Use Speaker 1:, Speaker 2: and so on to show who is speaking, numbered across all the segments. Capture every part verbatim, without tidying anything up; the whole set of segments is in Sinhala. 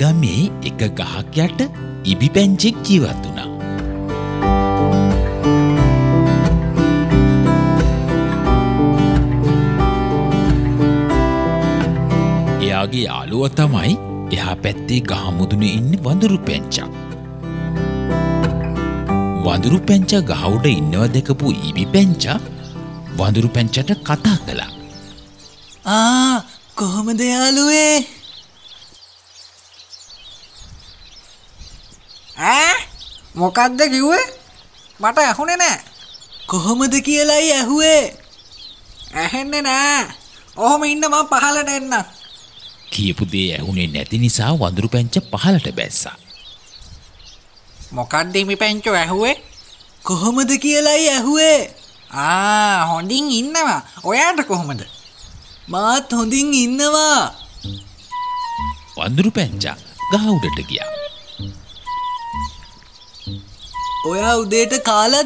Speaker 1: ගමේ එක ගහක් යට ඉබි පැංචෙක් ජීවත් වුණා. එයාගේ යාළුවා තමයි එහා පැත්තේ ගහ මුදුනේ ඉන්න වඳුරු පැංචා. වඳුරු පැංචා ගහ උඩ ඉන්නව දැකපු ඉබි පැංචා වඳුරු පැංචාට කතා කළා.
Speaker 2: ආ කොහොමද යාළුවේ?
Speaker 3: ඈ මොකද්ද කිව්වේ? මට ඇහුනේ නෑ.
Speaker 2: කොහොමද කියලායි ඇහුවේ?
Speaker 3: ඇහෙන්නේ නෑ. ඔහොම ඉන්න මම පහලට එන්න.
Speaker 1: කියපු දේ ඇහුනේ නැති නිසා වඳුරු පැංචා පහලට බැස්සා.
Speaker 3: මොකක්ද මේ පැංචෝ ඇහුවේ?
Speaker 2: කොහොමද කියලායි ඇහුවේ?
Speaker 3: ආ හොඳින් ඉන්නවා. ඔයාට කොහොමද?
Speaker 2: මාත් හොඳින් ඉන්නවා.
Speaker 1: වඳුරු පැංචා ගහ උඩට ගියා.
Speaker 2: ඔයා උදේට කාලාද?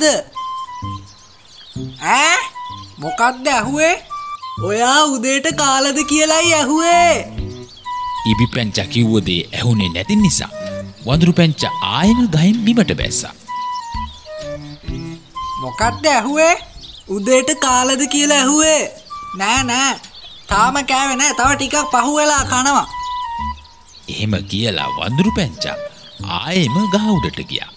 Speaker 3: ඈ මොකක්ද ඇහුවේ?
Speaker 2: ඔයා උදේට කාලාද කියලායි ඇහුවේ.
Speaker 1: ඉබි පැංචා කිව්ව දේ ඇහුනේ නැති නිසා වඳුරු පැංචා ආයෙම ගහෙන් බිමට බැස්සා.
Speaker 3: මොකක්ද ඇහුවේ?
Speaker 2: උදේට කාලාද කියලා ඇහුවේ.
Speaker 3: නෑ නෑ තාම කෑවේ නෑ. තව ටිකක් පහුවෙලා කනවා.
Speaker 1: එහෙම කියලා වඳුරු පැංචා ආයෙම ගහ උඩට ගියා.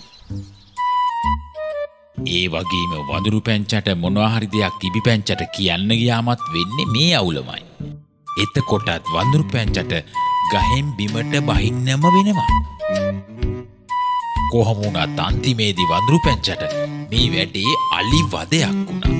Speaker 1: ඒ වගේම වඳුරු පැංචාට මොනවා හරි දෙයක් ඉබි පැංචාට කියන්න ගියාමත් වෙන්නේ මේ අවුලමයි. එතකොටත් වඳුරු පැංචාට ගහෙන් බිමට බහින්නම වෙනවා. කොහොම වුණත් අන්තිමේදී වඳුරු පැංචාට මේ වැඩේ අලි වදයක් වුණා.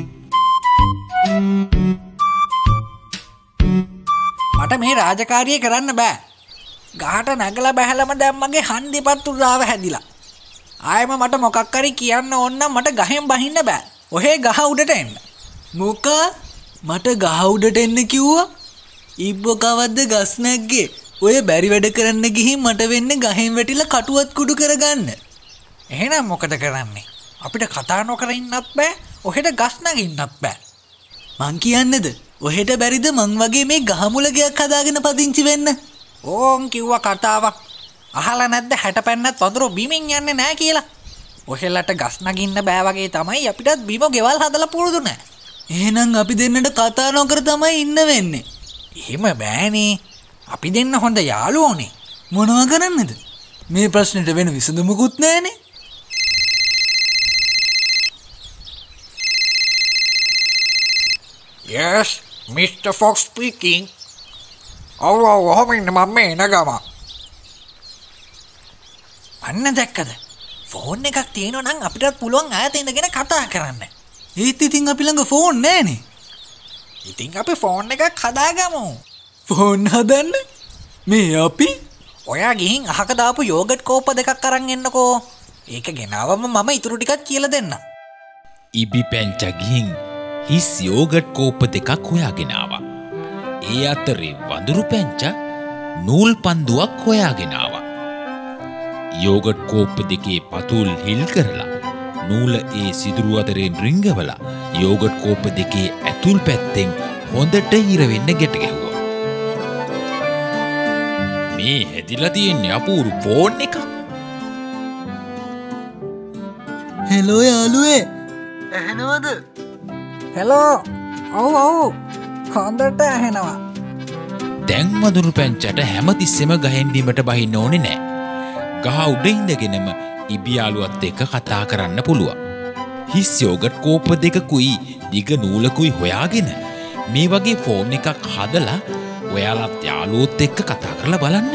Speaker 3: මට මේ රාජකාරිය කරන්න බෑ. ගහට නැගලා බැහැලම දැන් මගේ හන්දිපත් උරාව හැදිලා. ආයෙම මට මොකක් හරි කියන්න ඕන නම් මට ගහෙන් බහින්න බෑ. ඔහේ ගහ උඩට එන්න.
Speaker 2: මොකා? මට ගහ උඩට එන්න කිව්වා? ඉබ්බෝ කවද්ද ගස් නැග්ගේ? ඔය බැරි වැඩ කරන්න ගිහින් මට වෙන්නේ ගහෙන් වැටිලා කටුවත් කුඩු කරගන්න.
Speaker 3: එහෙනම් මොකද කරන්නේ? අපිට කතා නොකර ඉන්නත් බෑ. ඔහෙට ගස් නගින්නත් බෑ.
Speaker 2: මං කියන්නේද? ඔහෙට බැරිද මං වගේ මේ ගහමුලගයක් හදාගෙන පදිංචි වෙන්න?
Speaker 3: ඕන් කිව්වා කතාවක්. අහලා නැද්ද හැටපැන්නත් වඳුරු බිමින් යන්නේ නැහැ කියලා? ඔහෙලට ගස් නගින්න බෑ වගේ තමයි අපිටත් බිම ගෙවල් හදලා පුරුදු නැහැ.
Speaker 2: එහෙනම් අපි දෙන්නට කතා නොකර තමයි ඉන්න වෙන්නේ.
Speaker 3: එහෙම බෑනේ. අපි දෙන්න හොඳ යාළුවෝනේ.
Speaker 2: මොනවා කරන්නද? මේ ප්‍රශ්නෙට වෙන විසඳුමකුත් නැහනේ.
Speaker 3: Yes, Mister Fox speaking. ඔව් ඔව් ඔහොම ඉන්න මම මේ එන ගම. අන්න දැක්කද? ෆෝන් එකක් තියෙනවා නම් අපිටත් පුළුවන් ඈත ඉඳගෙන කතා කරන්න.
Speaker 2: ඒත් ඉතින් අපි ළඟ ෆෝන් නැහනේ.
Speaker 3: ඉතින් අපි ෆෝන් එකක් හදාගමු.
Speaker 2: ෆෝන් හදන්න? මේ අපි?
Speaker 3: ඔයා ගිහින් අහක දාපු යෝගට් කෝප්ප දෙකක් අරන් එන්නකෝ. ඒක ගෙනාවම මම ඉතුරු ටිකක් කියලා දෙන්නම්.
Speaker 1: ඉබි පැංචා ගිහින් හිස් යෝගට් කෝප්ප දෙකක් හොයාගෙන ආවා. ඒ අතරේ වඳුරු පැංචා නූල් පන්දුවක් හොයාගෙන ආවා. යෝගට් කෝප්ප දෙකේ පතුල් හිල් කරලා නූල ඒ සිදුරු අතරෙන් රිංගවලා යෝගට් කෝප්ප දෙකේ ඇතුල් පැත්තෙන් හොඳට හිර වෙන්න ගැට ගැහුවා. මේ හැදිලා තියෙන්නේ අපූරු ෆෝන් එකක්.
Speaker 2: හෙලෝ යාළුවේ. ඇහෙනවද?
Speaker 3: හෙලෝ. ඔව් ඔව්. හොඳට ඇහෙනවා.
Speaker 1: දැන් වඳුරු පැංචාට හැමතිස්සෙම ගහෙන් බිමට බහින්න ඕනේ නෑ. ගහ උඩ ඉඳගෙනම ඉබි යාළුවත් එක්ක කතා කරන්න පුළුවන්. හිස් යෝගට් කෝප්ප දෙකකුයි දිග නූලකුයි හොයාගෙන මේ වගේ ෆෝන් එකක් හදලා ඔයාලත් යාළුවොත් එක්ක කතා කරලා බලන්න.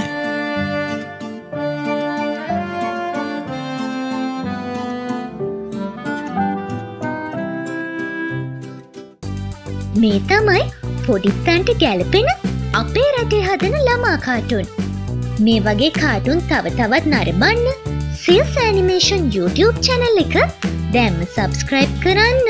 Speaker 4: මේ තමයි පොඩිත්තන්ට ගැලපෙන අපේ රටේ හදන ළමා කාටුන්. මේ වගේ කාටුන් තව තවත් නරඹන්න සියස් ඇනිමේෂන් YouTube channel එක දැන්ම subscribe කරන්න.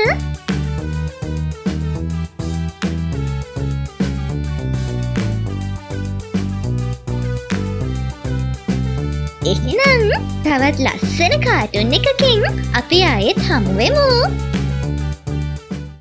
Speaker 4: එහෙනම් තවත් ලස්සන කාටුන් එකකින් අපි ආයෙත් හමු වෙමු.